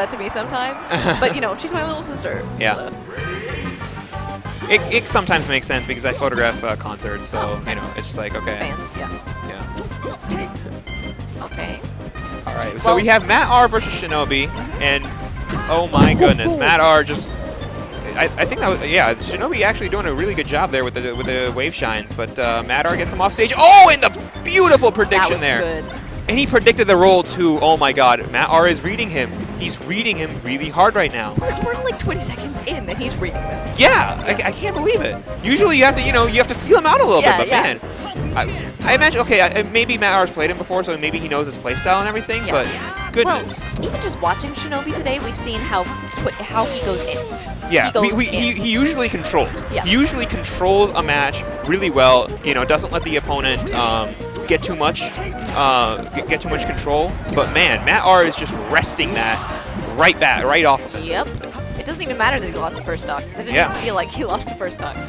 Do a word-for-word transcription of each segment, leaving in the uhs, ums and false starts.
that to me sometimes. But, you know, she's my little sister. Yeah. So. It, it sometimes makes sense because I photograph uh, concerts, so, Oh, you know, nice. it's just like, okay. Fans, yeah. Yeah. Okay. All right, so Well- we have Matt R versus Shinobi, and oh my goodness, Matt R just, I, I think that was, yeah, Shinobi actually doing a really good job there with the with the wave shines, but uh, Matt R gets him off stage. Oh, and the beautiful prediction that was there. Good. And he predicted the roll too. Oh my God, Matt R is reading him. He's reading him really hard right now. We're, we're like twenty seconds in, and he's reading them. Yeah, I, I can't believe it. Usually you have to, you know, you have to feel him out a little Yeah, bit, but yeah. man, I, I imagine, okay, I, maybe Matt R's played him before, so maybe he knows his playstyle and everything, Yeah. but goodness. Well, even just watching Shinobi today, we've seen how put, how he goes in. Yeah, he, goes we, we, in. he, he usually controls. Yeah. He usually controls a match really well, you know, doesn't let the opponent um, get too much, uh, get, get too much control, but man, Matt R is just resting that right back, right off of it. Yep. It doesn't even matter that he lost the first stock. It didn't Yeah. even feel like he lost the first stock.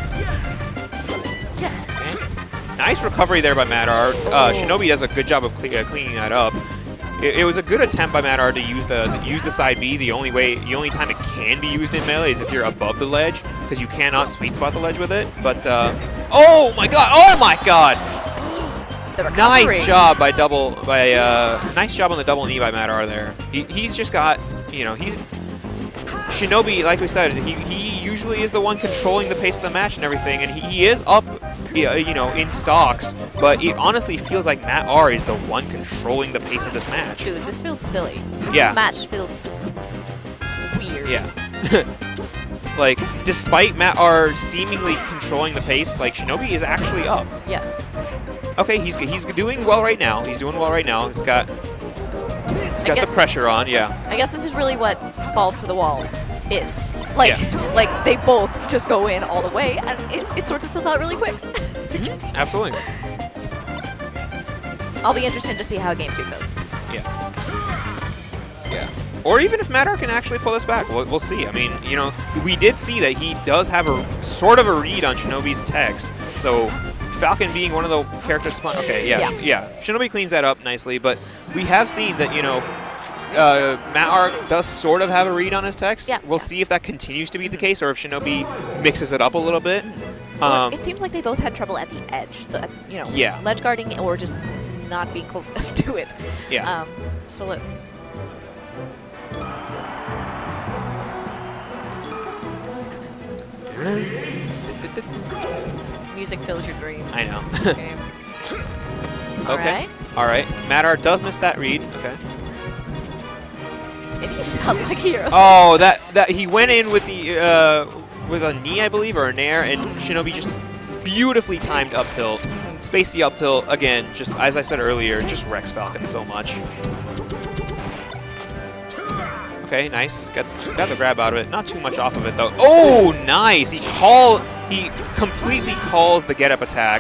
Yes. Nice recovery there by Matt R. Uh, Oh. Shinobi does a good job of cle uh, cleaning that up. It, it was a good attempt by Matt R to use the, the use the side B. The only way, the only time it can be used in melee is if you're above the ledge, because you cannot sweet spot the ledge with it. But uh, oh my God! Oh my God! The recovery. Nice job by double by uh, nice job on the double knee by Matt R there. He, he's just got, you know, he's Shinobi, like we said, he, he usually is the one controlling the pace of the match and everything, and he, he is up, you know, in stocks, but it honestly feels like Matt R is the one controlling the pace of this match. Dude, this feels silly. This Yeah. match feels weird. Yeah. Like, despite Matt R seemingly controlling the pace, like, Shinobi is actually up. Yes. Okay, he's he's doing well right now. He's doing well right now. He's got he's got I the get- pressure on, yeah. I guess this is really what balls to the wall is. Like, Yeah. like they both just go in all the way, and it, it sorts itself out really quick. Absolutely. I'll be interested to see how game two goes. Yeah. Yeah. Or even if Matt R can actually pull this back, we'll, we'll see. I mean, you know, we did see that he does have a sort of a read on Shinobi's techs. So Falcon being one of the characters. Okay, yeah, Yeah. yeah. yeah. Shinobi cleans that up nicely, but we have seen that, you know, uh, Matt R does sort of have a read on his techs. Yeah. We'll see if that continues to be the case or if Shinobi mixes it up a little bit. Well, Um, it seems like they both had trouble at the edge. The, you know, Yeah. ledge guarding or just not being close enough to it. Yeah. Um, so let's. Music fills your dreams. I know. This game. All Okay. right. All right. Matt R does miss that read. Okay. Maybe he just got lucky or Oh, that that he went in with the uh, with a knee, I believe, or a nair, and Shinobi just beautifully timed up tilt. Spacey up tilt again. Just as I said earlier, just wrecks Falcon so much. Okay, nice. Got got the grab out of it. Not too much off of it though. Oh, nice. He call he completely calls the get up attack.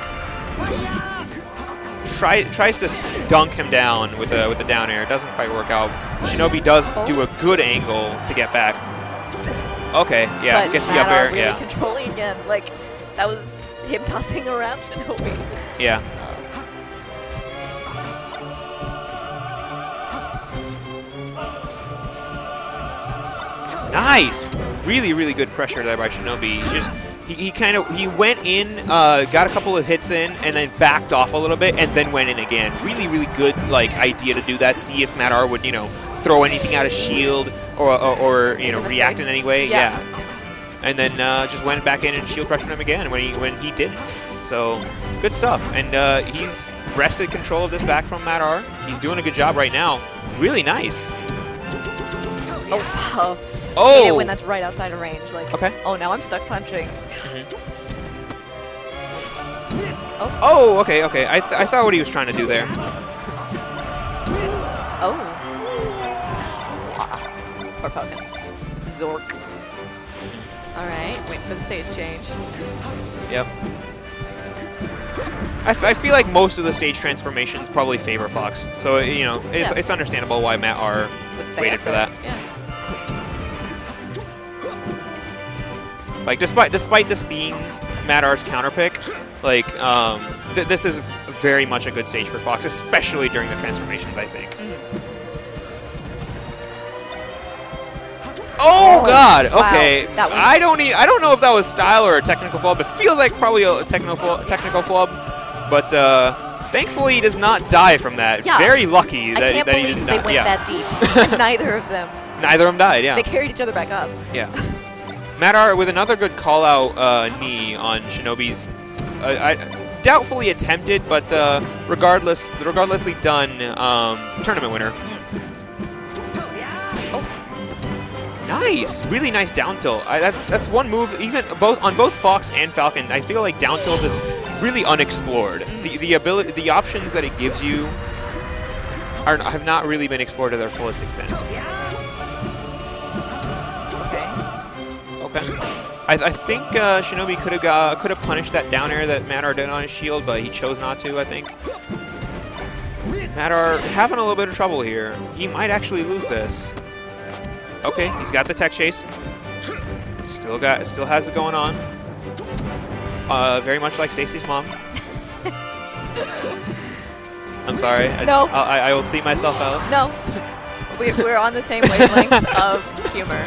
Try, tries to s- dunk him down with the with the down air. It doesn't quite work out. Shinobi does do a good angle to get back. Okay, yeah, but gets the Matt up R air. really Yeah, controlling again. Like that was him tossing around Shinobi. yeah. Nice, really, really good pressure there by Shinobi. He just he, he kind of he went in, uh, got a couple of hits in, and then backed off a little bit, and then went in again. Really, really good like idea to do that. See if Matt R would you know throw anything out of shield or or, or you know Mistake. react in any way. Yeah. yeah. And then uh, just went back in and shield crushed him again when he when he didn't. So good stuff. And uh, he's wrested control of this back from Matt R. He's doing a good job right now. Really nice. Oh. Oh. Hate it when that's right outside of range. Like. Okay. Oh, now I'm stuck punching. Mhm. Oh. Oh, okay, okay. I, th I thought what he was trying to do there. Oh. Poor Falcon. Zork. All right, waiting for the stage change. Yep. I, f I feel like most of the stage transformations probably favor Fox. So, you know, it's, Yeah. it's understandable why Matt R Would stay waited up for there. that. Yeah. Like, despite despite this being Matt R's counter pick, like, um, th this is very much a good stage for Fox, especially during the transformations, I think. Oh God. Wow, Okay. that was- I don't. E I don't know if that was style or a technical flub. It feels like probably a technical technical flub, but uh, thankfully he does not die from that. Yeah. Very lucky I that, can't that he believe did they not. went Yeah. that deep. And neither of them. Neither of them died. Yeah. They carried each other back up. Yeah. Madar with another good call out uh, knee on Shinobi's. Uh, I, doubtfully attempted, but uh, regardless, regardlessly done um, tournament winner. Nice, really nice down tilt. I, that's that's one move. Even both on both Fox and Falcon, I feel like down tilt is really unexplored. The the ability, the options that it gives you, are have not really been explored to their fullest extent. Okay. Okay. I, I think uh, Shinobi could have got could have punished that down air that Madar did on his shield, but he chose not to. I think. Madar having a little bit of trouble here. He might actually lose this. Okay, he's got the tech chase. Still got, still has it going on. Uh, very much like Stacy's mom. I'm sorry. I, No. just, I, I will see myself out. No. we, we're on the same wavelength of humor.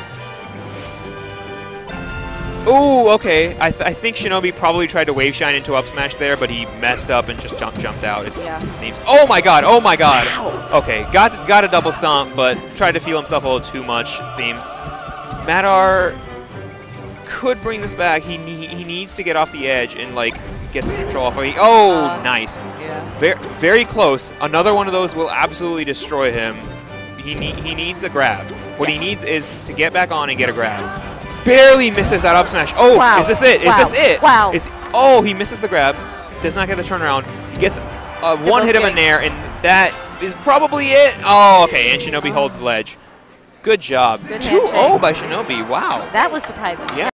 Ooh, okay. I, th I think Shinobi probably tried to wave shine into up smash there, but he messed up and just jump jumped out. It's, Yeah. It seems. Oh my God! Oh my God! Wow. Okay, got to, got a double stomp, but tried to feel himself a little too much. It seems. Madar could bring this back. He ne he needs to get off the edge and like get some control off of it. Oh, Uh, nice. Yeah. Very very close. Another one of those will absolutely destroy him. He ne he needs a grab. What Yes. he needs is to get back on and get a grab. Barely misses that up smash. Oh, Wow. is this it? Is Wow. this it? Wow. Is, oh, he misses the grab. Does not get the turnaround. He gets uh, one both hit of a getting- nair, and that is probably it. Oh, okay. And Shinobi holds the ledge. Good job. Good two oh handshake. by Shinobi. Wow. That was surprising. Yeah.